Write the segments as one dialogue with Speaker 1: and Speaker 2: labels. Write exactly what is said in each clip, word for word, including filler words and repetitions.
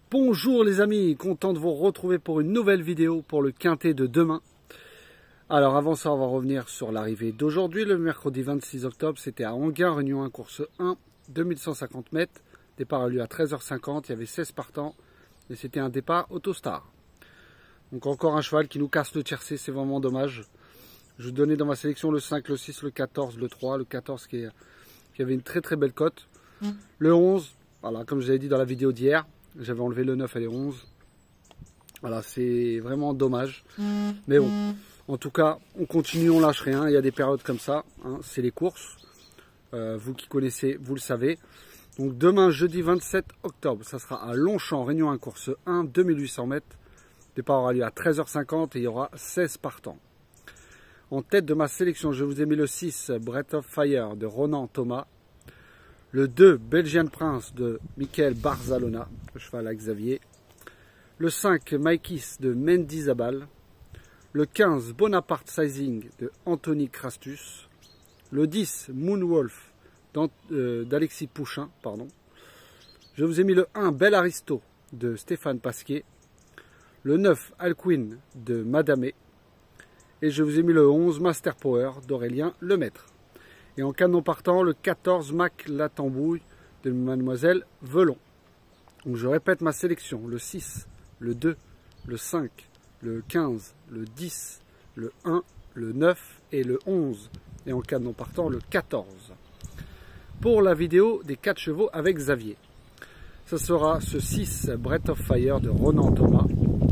Speaker 1: Bonjour les amis, content de vous retrouver pour une nouvelle vidéo pour le quintet de demain. Alors avant ça, on va revenir sur l'arrivée d'aujourd'hui, le mercredi vingt-six octobre. C'était à Enghien, Réunion un, course un, deux mille cent cinquante mètres. Départ a lieu à treize heures cinquante, il y avait seize partants et c'était un départ Autostar. Donc encore un cheval qui nous casse le tiercé, c'est vraiment dommage. Je vous donnais dans ma sélection le cinq, le six, le quatorze, le trois, le quatorze qui, est, qui avait une très très belle cote. Mmh. Le onze, voilà, comme je vous avais dit dans la vidéo d'hier, j'avais enlevé le neuf et les onze. Voilà, c'est vraiment dommage. Mmh. Mais bon, en tout cas, on continue, on lâche rien. Il y a des périodes comme ça, hein, c'est les courses. Euh, vous qui connaissez, vous le savez. Donc demain, jeudi vingt-sept octobre, ça sera à Longchamp, Réunion un, course un, deux mille huit cents mètres. Le départ aura lieu à treize heures cinquante et il y aura seize partants. En tête de ma sélection, je vous ai mis le six, Breath of Fire de Ronan Thomas. Le deux, Belgian Prince de Michael Barzalona, le cheval à Xavier. Le cinq, Maikis de Mendy Zabal. Le quinze, Bonaparte Sizing de Anthony Crastus. Le dix, Moonwolf d'Alexis Pouchin. Pardon. Je vous ai mis le un, Bel Aristo de Stéphane Pasquier. Le neuf, Alcuin de Madame. Et je vous ai mis le onze, Master Power d'Aurélien Lemaître. Et en canon partant, le quatorze, Mac la Tambouille de Mademoiselle Velon. Donc je répète ma sélection, le six, le deux, le cinq, le quinze, le dix, le un, le neuf et le onze. Et en canon partant, le quatorze. Pour la vidéo des quatre chevaux avec Xavier. Ce sera ce six, Breath of Fire de Ronan Thomas.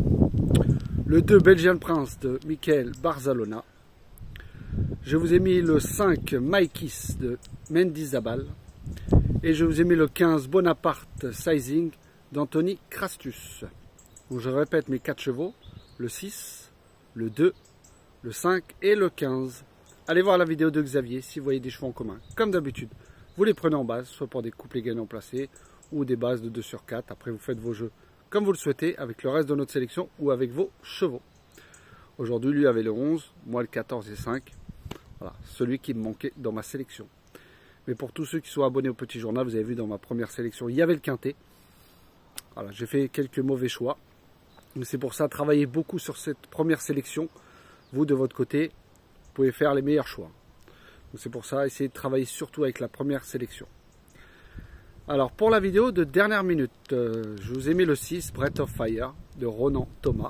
Speaker 1: Le deux, Belgian Prince de Michael Barzalona. Je vous ai mis le cinq, Maikis de Mendy Zabal. Et je vous ai mis le quinze, Bonaparte Sizing d'Anthony Crastus. Donc je répète mes quatre chevaux, le six, le deux, le cinq et le quinze. Allez voir la vidéo de Xavier si vous voyez des chevaux en commun. Comme d'habitude, vous les prenez en base, soit pour des couplets gagnants placés ou des bases de deux sur quatre. Après, vous faites vos jeux comme vous le souhaitez avec le reste de notre sélection ou avec vos chevaux. Aujourd'hui, lui avait le onze, moi le quatorze et cinq. Voilà, celui qui me manquait dans ma sélection. Mais pour tous ceux qui sont abonnés au Petit Journal, vous avez vu dans ma première sélection, il y avait le quintet. Voilà, j'ai fait quelques mauvais choix. C'est pour ça, travaillez beaucoup sur cette première sélection. Vous, de votre côté, vous pouvez faire les meilleurs choix. C'est pour ça, essayez de travailler surtout avec la première sélection. Alors, pour la vidéo de dernière minute, euh, je vous ai mis le six, Breath of Fire, de Ronan Thomas.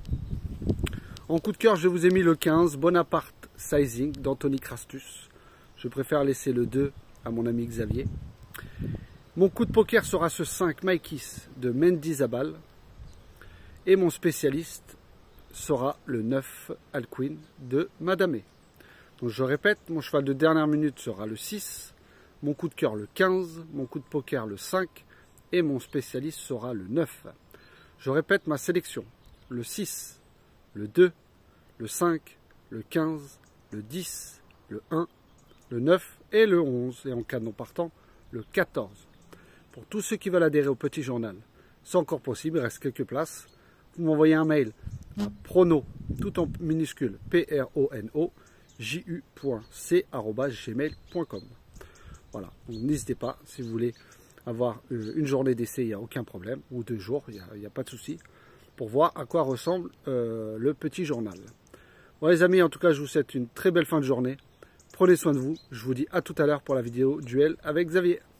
Speaker 1: En coup de cœur, je vous ai mis le quinze, Bonaparte Sizing d'Anthony Crastus. Je préfère laisser le deux à mon ami Xavier. Mon coup de poker sera ce cinq, Maikis de Mendy Zabal. Et mon spécialiste sera le neuf, Alcuin de Madame. Donc je répète, mon cheval de dernière minute sera le six. Mon coup de cœur le quinze, mon coup de poker le cinq et mon spécialiste sera le neuf. Je répète ma sélection, le six, le deux, le cinq, le quinze, le dix, le un, le neuf et le onze. Et en cas de non partant, le quatorze. Pour tous ceux qui veulent adhérer au Petit Journal, c'est encore possible, il reste quelques places. Vous m'envoyez un mail à prono, tout en minuscule, P R O N O, J U point C arobase gmail point com. Voilà, n'hésitez pas, si vous voulez avoir une journée d'essai, il n'y a aucun problème, ou deux jours, il n'y a, a pas de souci, pour voir à quoi ressemble euh, le Petit Journal. Bon les amis, en tout cas, je vous souhaite une très belle fin de journée. Prenez soin de vous, je vous dis à tout à l'heure pour la vidéo duel avec Xavier.